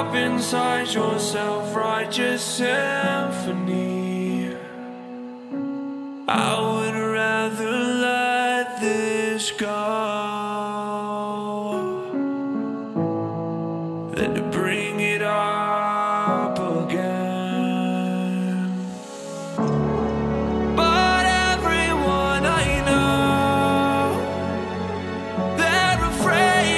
up inside your self-righteous symphony. I would rather let this go than to